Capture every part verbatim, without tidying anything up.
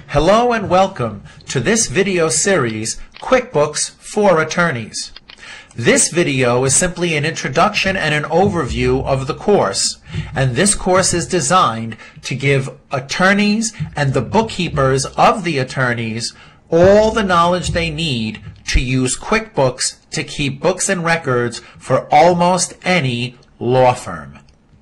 Hello and welcome to this video series, QuickBooks for Attorneys. This video is simply an introduction and an overview of the course, and this course is designed to give attorneys and the bookkeepers of the attorneys all the knowledge they need to use QuickBooks to keep books and records for almost any law firm.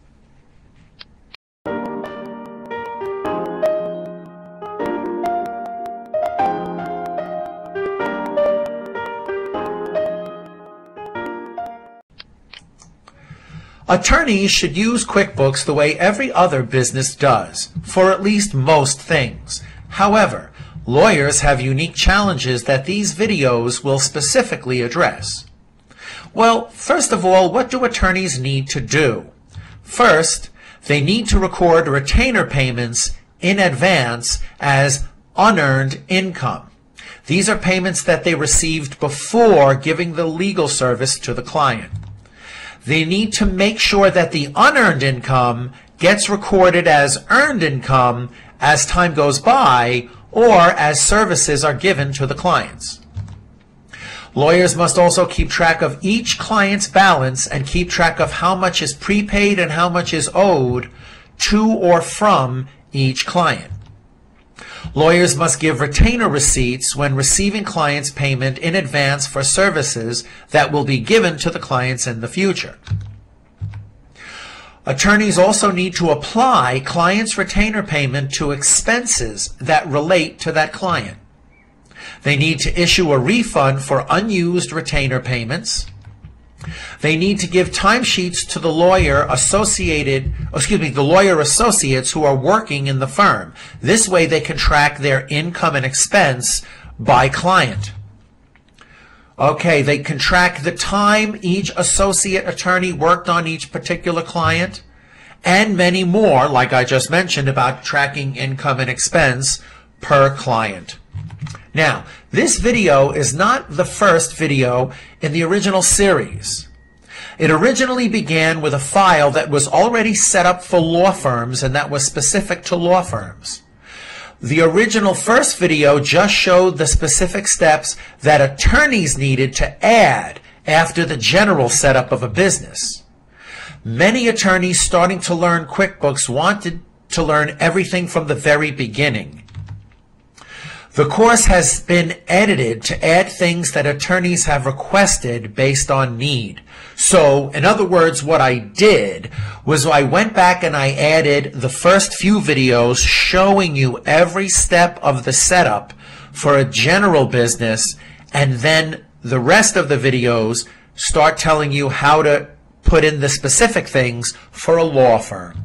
Attorneys should use QuickBooks the way every other business does, for at least most things. However, lawyers have unique challenges that these videos will specifically address. Well, first of all, what do attorneys need to do? First, they need to record retainer payments in advance as unearned income. These are payments that they received before giving the legal service to the client. They need to make sure that the unearned income gets recorded as earned income as time goes by or as services are given to the clients. Lawyers must also keep track of each client's balance and keep track of how much is prepaid and how much is owed to or from each client. Lawyers must give retainer receipts when receiving clients' payment in advance for services that will be given to the clients in the future. Attorneys also need to apply clients' retainer payment to expenses that relate to that client. They need to issue a refund for unused retainer payments. They need to give timesheets to the lawyer associated, excuse me, the lawyer associates who are working in the firm. This way they can track their income and expense by client. Okay, they can track the time each associate attorney worked on each particular client, and many more, like I just mentioned, about tracking income and expense per client. Now, this video is not the first video in the original series. It originally began with a file that was already set up for law firms and that was specific to law firms. The original first video just showed the specific steps that attorneys needed to add after the general setup of a business. Many attorneys starting to learn QuickBooks wanted to learn everything from the very beginning. The course has been edited to add things that attorneys have requested based on need. So, in other words, what I did was I went back and I added the first few videos showing you every step of the setup for a general business, and then the rest of the videos start telling you how to put in the specific things for a law firm.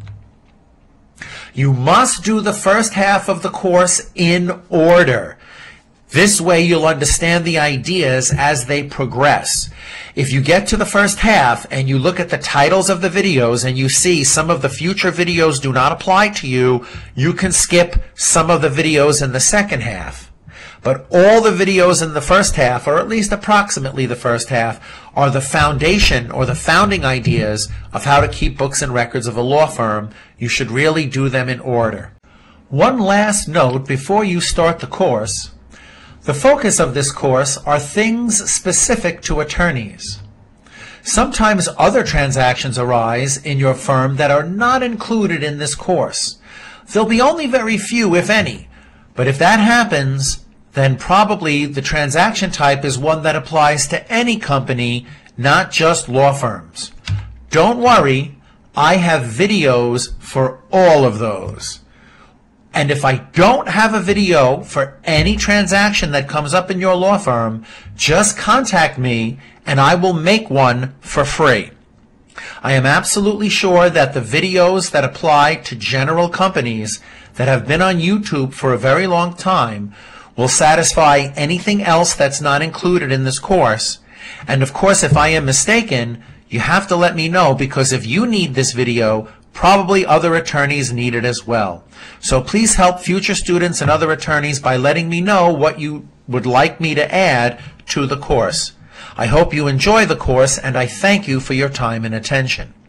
You must do the first half of the course in order. This way you'll understand the ideas as they progress. If you get to the first half and you look at the titles of the videos and you see some of the future videos do not apply to you, you can skip some of the videos in the second half. But all the videos in the first half, or at least approximately the first half, are the foundation or the founding ideas of how to keep books and records of a law firm. You should really do them in order. One last note before you start the course. The focus of this course are things specific to attorneys. Sometimes other transactions arise in your firm that are not included in this course. There'll be only very few, if any, but if that happens, then probably the transaction type is one that applies to any company, not just law firms. Don't worry, I have videos for all of those. And if I don't have a video for any transaction that comes up in your law firm, just contact me and I will make one for free. I am absolutely sure that the videos that apply to general companies that have been on YouTube for a very long time will satisfy anything else that's not included in this course. And of course, if I am mistaken, you have to let me know, because if you need this video, probably other attorneys need it as well. So please help future students and other attorneys by letting me know what you would like me to add to the course. I hope you enjoy the course, and I thank you for your time and attention.